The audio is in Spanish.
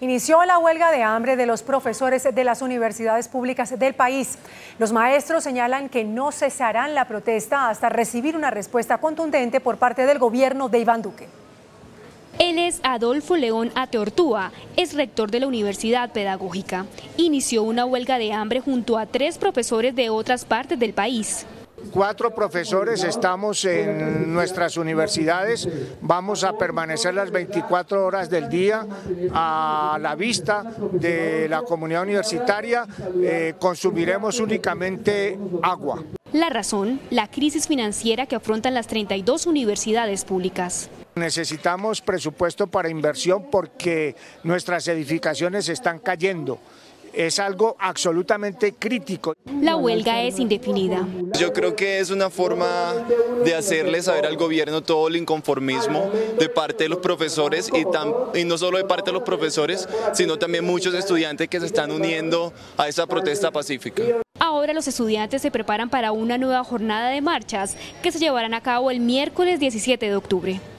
Inició la huelga de hambre de los profesores de las universidades públicas del país. Los maestros señalan que no cesarán la protesta hasta recibir una respuesta contundente por parte del gobierno de Iván Duque. Él es Adolfo León Ateortúa, es rector de la Universidad Pedagógica. Inició una huelga de hambre junto a 3 profesores de otras partes del país. 4 profesores estamos en nuestras universidades, vamos a permanecer las 24 horas del día a la vista de la comunidad universitaria, consumiremos únicamente agua. La razón, la crisis financiera que afrontan las 32 universidades públicas. Necesitamos presupuesto para inversión porque nuestras edificaciones están cayendo. Es algo absolutamente crítico. La huelga es indefinida. Yo creo que es una forma de hacerle saber al gobierno todo el inconformismo de parte de los profesores y no solo de parte de los profesores, sino también muchos estudiantes que se están uniendo a esa protesta pacífica. Ahora los estudiantes se preparan para una nueva jornada de marchas que se llevarán a cabo el miércoles 17 de octubre.